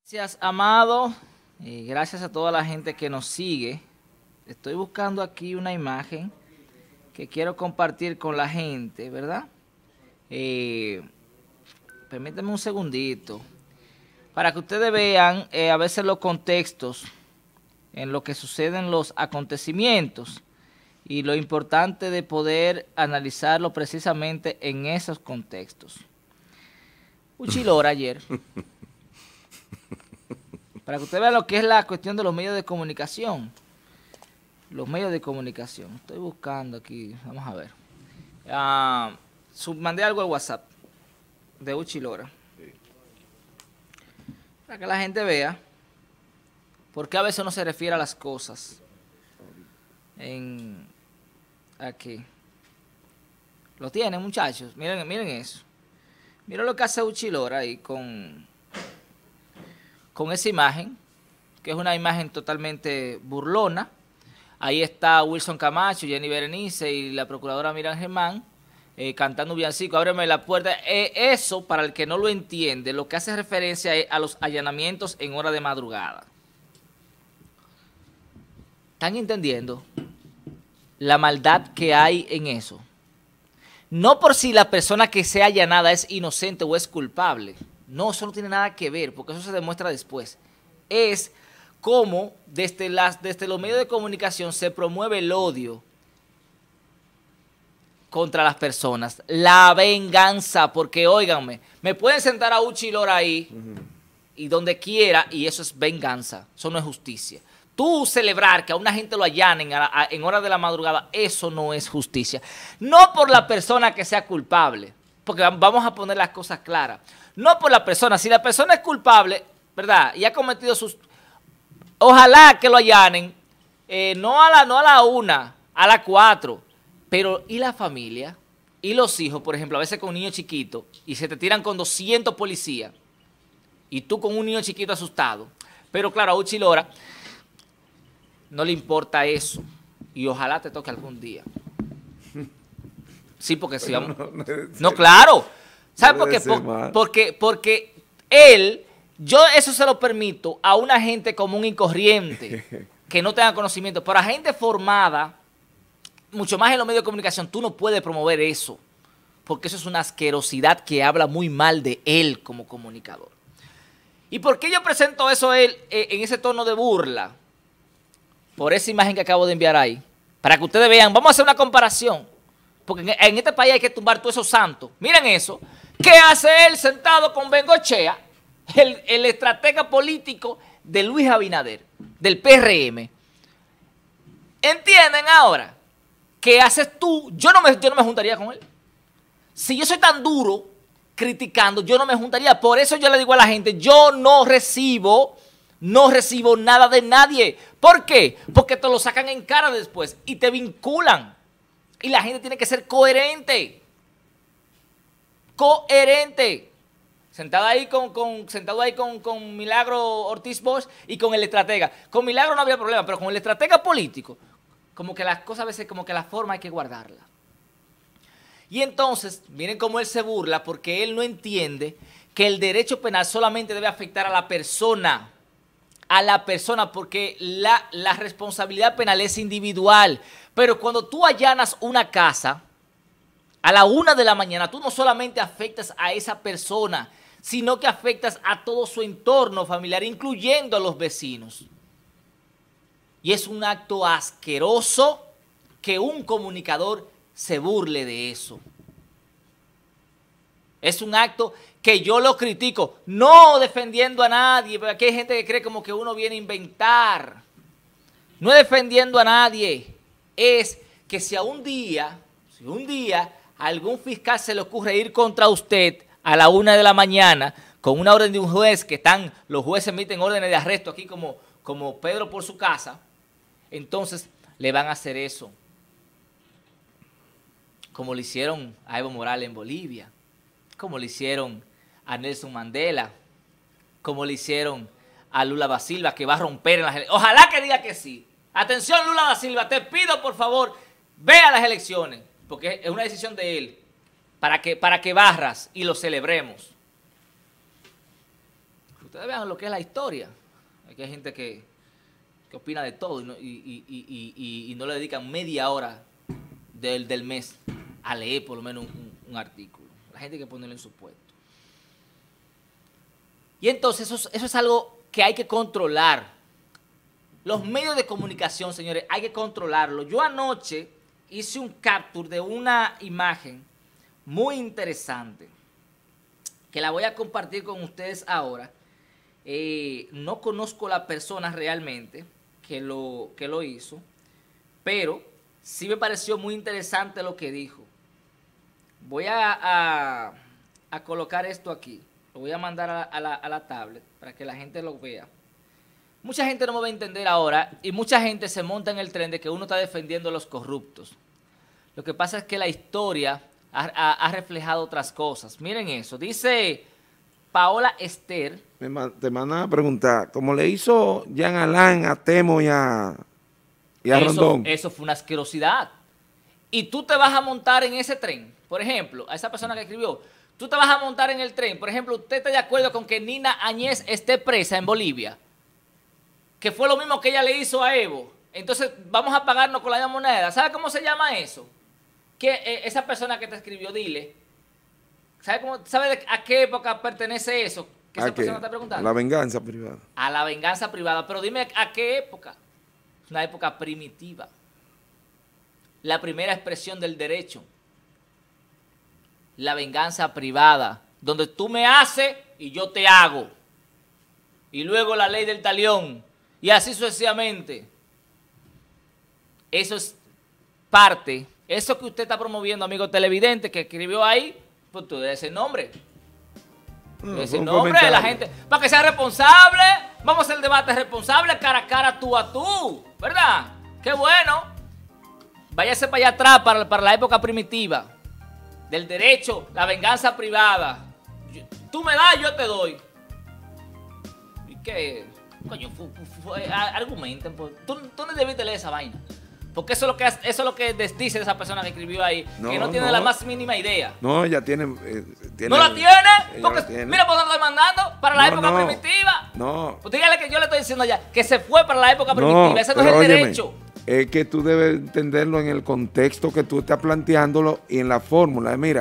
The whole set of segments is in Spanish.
Gracias, Amado, y gracias a toda la gente que nos sigue. Estoy buscando aquí una imagen que quiero compartir con la gente, ¿verdad? Permítanme un segundito para que ustedes vean a veces los contextos en lo que suceden los acontecimientos y lo importante de poder analizarlo precisamente en esos contextos. Uchilora ayer, para que usted vea lo que es la cuestión de los medios de comunicación. Los medios de comunicación. Estoy buscando aquí, vamos a ver. Mandé algo al WhatsApp de Uchilora. Para que la gente vea por qué a veces no se refiere a las cosas. Aquí. Lo tienen, muchachos. Miren eso. Miren lo que hace Uchilora ahí con esa imagen, que es una imagen totalmente burlona. Ahí está Wilson Camacho, Jenny Berenice y la procuradora Miriam Germán cantando un villancico, ábreme la puerta. Eso, para el que no lo entiende, lo que hace referencia es a los allanamientos en hora de madrugada. ¿Están entendiendo la maldad que hay en eso? No por si la persona que sea allanada es inocente o es culpable. No, eso no tiene nada que ver, porque eso se demuestra después. Es cómo desde los medios de comunicación se promueve el odio contra las personas, la venganza, porque óiganme, me pueden sentar a Uchilora ahí y donde quiera y eso es venganza, eso no es justicia. Tú celebrar que a una gente lo allanen en horas de la madrugada, eso no es justicia. No por la persona que sea culpable, porque vamos a poner las cosas claras. No por la persona, si la persona es culpable, ¿verdad? Y ha cometido sus... Ojalá que lo allanen, no a la 1, a la 4, pero ¿y la familia? ¿Y los hijos, por ejemplo, a veces con un niño chiquito y se te tiran con 200 policías y tú con un niño chiquito asustado? Pero claro, a Uchilora no le importa eso y ojalá te toque algún día. Sí, porque si vamos... No, claro. ¿Sabes por qué? Porque él... Yo eso se lo permito a una gente común y corriente que no tenga conocimiento, pero a gente formada, mucho más en los medios de comunicación, tú no puedes promover eso, porque eso es una asquerosidad que habla muy mal de él como comunicador. ¿Y por qué yo presento eso a él en ese tono de burla? Por esa imagen que acabo de enviar ahí, para que ustedes vean, vamos a hacer una comparación, porque en este país hay que tumbar todos esos santos. Miren eso, ¿qué hace él sentado con Bengochea? El estratega político de Luis Abinader, del PRM. ¿Entienden ahora? ¿Qué haces tú? Yo no me juntaría con él. Si yo soy tan duro criticando, yo no me juntaría. Por eso yo le digo a la gente, yo no recibo nada de nadie. ¿Por qué? Porque te lo sacan en cara después y te vinculan. Y la gente tiene que ser coherente. Coherente. Sentado ahí con Milagro Ortiz Bosch y con el estratega. Con Milagro no había problema, pero con el estratega político, como que las cosas a veces, como que la forma hay que guardarla. Y entonces, miren cómo él se burla, porque él no entiende que el derecho penal solamente debe afectar a la persona, porque la responsabilidad penal es individual. Pero cuando tú allanas una casa a la 1 de la mañana, tú no solamente afectas a esa persona, sino que afectas a todo su entorno familiar, incluyendo a los vecinos. Y es un acto asqueroso que un comunicador se burle de eso. Es un acto que yo lo critico, no defendiendo a nadie, porque aquí hay gente que cree como que uno viene a inventar. No es defendiendo a nadie, es que si un día a algún fiscal se le ocurre ir contra usted a la 1 de la mañana con una orden de un juez, los jueces emiten órdenes de arresto aquí como Pedro por su casa, entonces le van a hacer eso. Como le hicieron a Evo Morales en Bolivia, como le hicieron a Nelson Mandela, como le hicieron a Lula da Silva, que va a romper en las elecciones. Ojalá que diga que sí. Atención, Lula da Silva, te pido por favor, ve a las elecciones, porque es una decisión de él. Para que barras y lo celebremos. ustedes vean lo que es la historia. Aquí hay gente que opina de todo y no le dedican media hora del mes a leer por lo menos un artículo. La gente hay que ponerlo en su puesto. Y entonces eso es algo que hay que controlar. Los medios de comunicación, señores, hay que controlarlo. Yo anoche hice un capture de una imagen muy interesante que la voy a compartir con ustedes ahora. No conozco la persona realmente que lo hizo, pero sí me pareció muy interesante lo que dijo. Voy a colocar esto aquí. Lo voy a mandar a la tablet para que la gente lo vea. Mucha gente no me va a entender ahora y mucha gente se monta en el tren de que uno está defendiendo a los corruptos. Lo que pasa es que la historia ha reflejado otras cosas. Miren eso. Dice Paola Esther. Te mandan a preguntar, como le hizo Jean Alain a Temo y a Rondón. Eso fue una asquerosidad. Y tú te vas a montar en ese tren. Por ejemplo, a esa persona que escribió, tú te vas a montar en el tren. Por ejemplo, ¿usted está de acuerdo con que Nina Añez esté presa en Bolivia? Que fue lo mismo que ella le hizo a Evo. Entonces, vamos a pagarnos con la misma moneda. ¿Sabe cómo se llama eso? Que esa persona que te escribió, dile, ¿sabe a qué época pertenece eso? Que esa persona está preguntando. A la venganza privada. A la venganza privada. Pero dime, ¿a qué época? Una época primitiva. La primera expresión del derecho. La venganza privada. Donde tú me haces y yo te hago. Y luego la ley del talión. Y así sucesivamente. Eso es parte. Eso que usted está promoviendo, amigo televidente, que escribió ahí, pues tú debes ese nombre. Ese nombre de la gente. Para que sea responsable. Vamos a hacer el debate responsable, cara a cara, tú a tú. ¿Verdad? Qué bueno. Váyase para allá atrás, para la época primitiva. Del derecho, la venganza privada. Tú me das, yo te doy. ¿Y qué? Coño, argumenten. Tú no debiste leer esa vaina. Porque eso es lo que dice esa persona que escribió ahí. No, que no tiene la más mínima idea. No, ella tiene ¿No la tiene? Porque mira por dónde estoy mandando. Para la época primitiva. No. Pues dígale que yo le estoy diciendo ya que se fue para la época primitiva. Ese no es el derecho. Es que tú debes entenderlo en el contexto que tú estás planteándolo y en la fórmula. Mira,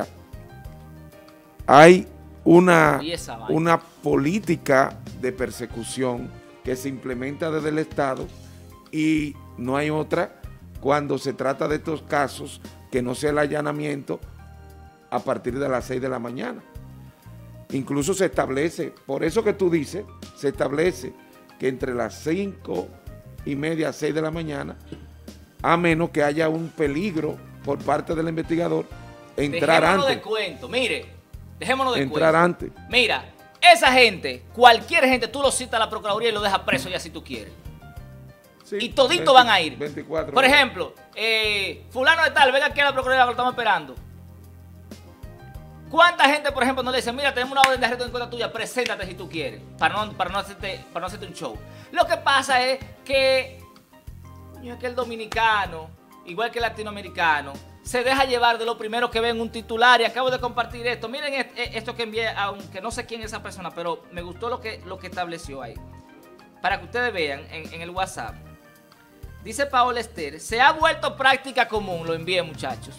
hay una política de persecución que se implementa desde el Estado y no hay otra cuando se trata de estos casos que no sea el allanamiento a partir de las 6 de la mañana. Incluso se establece, por eso que tú dices, se establece que entre las 5:30 a 6 de la mañana, a menos que haya un peligro por parte del investigador, entrar dejémonos antes. De cuento, mire, dejémonos de entrar cuento. antes. Mira, esa gente, cualquier gente, tú lo citas a la Procuraduría y lo dejas preso ya si tú quieres. Sí, y toditos van a ir. 24 por ejemplo, fulano de tal, venga aquí a la Procuraduría que lo estamos esperando. ¿Cuánta gente, por ejemplo, no le dicen, mira, tenemos una orden de arresto en contra tuya, preséntate si tú quieres, para no hacerte un show? Lo que pasa es que el dominicano, igual que el latinoamericano, se deja llevar de lo primero que ve en un titular y acabo de compartir esto. Miren esto que envié, aunque no sé quién es esa persona, pero me gustó lo que estableció ahí. Para que ustedes vean en el WhatsApp. Dice Paola Esther, se ha vuelto práctica común, lo envié muchachos,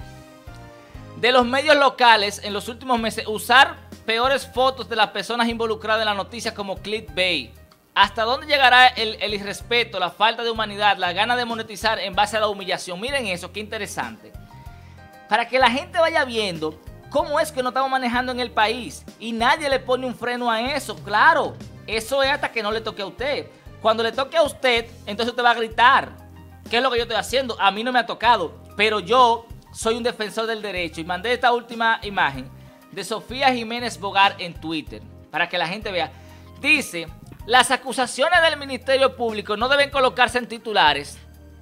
de los medios locales en los últimos meses usar peores fotos de las personas involucradas en la noticia como clickbait. ¿Hasta dónde llegará el irrespeto, la falta de humanidad, la gana de monetizar en base a la humillación? Miren eso, qué interesante. Para que la gente vaya viendo cómo es que nos estamos manejando en el país y nadie le pone un freno a eso. Claro, eso es hasta que no le toque a usted. Cuando le toque a usted, entonces usted va a gritar. ¿Qué es lo que yo estoy haciendo? A mí no me ha tocado, pero yo soy un defensor del derecho y mandé esta última imagen de Sofía Jiménez Bogar en Twitter para que la gente vea. Dice, las acusaciones del Ministerio Público no deben colocarse en titulares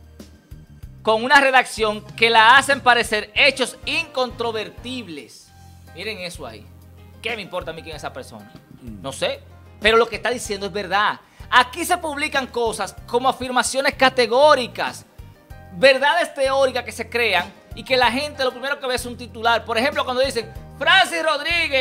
con una redacción que la hacen parecer hechos incontrovertibles. Miren eso ahí. ¿Qué me importa a mí quién es esa persona? No sé, pero lo que está diciendo es verdad. Aquí se publican cosas como afirmaciones categóricas, verdades teóricas que se crean y que la gente lo primero que ve es un titular. Por ejemplo, cuando dicen, Francis Rodríguez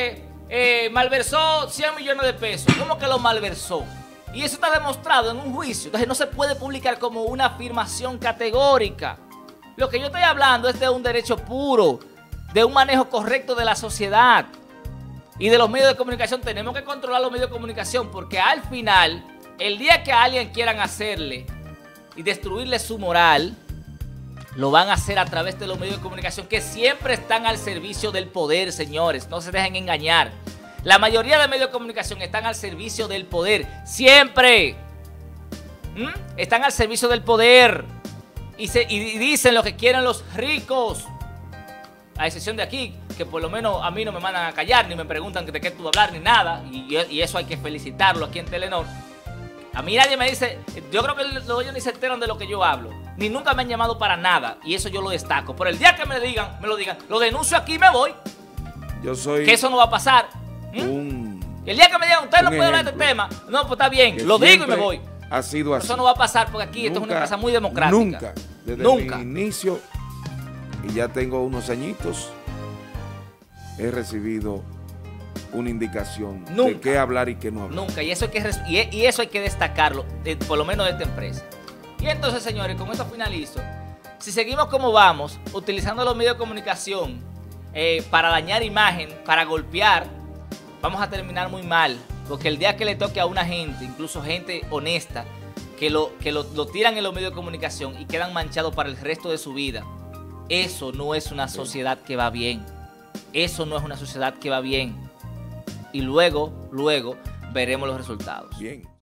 malversó 100 millones de pesos. ¿Cómo que lo malversó? Y eso está demostrado en un juicio. Entonces no se puede publicar como una afirmación categórica. Lo que yo estoy hablando es de un derecho puro, de un manejo correcto de la sociedad y de los medios de comunicación. Tenemos que controlar los medios de comunicación porque al final, el día que a alguien quieran hacerle y destruirle su moral, lo van a hacer a través de los medios de comunicación que siempre están al servicio del poder, señores. No se dejen engañar. La mayoría de medios de comunicación están al servicio del poder. Siempre. Están al servicio del poder. Y dicen lo que quieren los ricos. A excepción de aquí, que por lo menos a mí no me mandan a callar, ni me preguntan de qué tú vas a hablar, ni nada. Y eso hay que felicitarlo aquí en Telenor. A mí nadie me dice, yo creo que ellos ni se enteran de lo que yo hablo. Ni nunca me han llamado para nada. Y eso yo lo destaco. Pero el día que me lo digan, lo denuncio aquí y me voy. Yo soy... Que eso no va a pasar. El día que me digan, usted no puede hablar de este tema, no, pues está bien, lo digo y me voy. Ha sido así. Eso no va a pasar porque aquí esto es una empresa muy democrática. Nunca, desde mi inicio, y ya tengo unos añitos, he recibido una indicación de qué hablar y qué no hablar. Nunca, y eso hay que destacarlo, por lo menos de esta empresa. Y entonces, señores, con eso finalizo. Si seguimos como vamos, utilizando los medios de comunicación para dañar imagen, para golpear, vamos a terminar muy mal, porque el día que le toque a una gente, incluso gente honesta, que lo tiran en los medios de comunicación y quedan manchados para el resto de su vida, eso no es una sociedad que va bien. Eso no es una sociedad que va bien. Y luego veremos los resultados. Bien.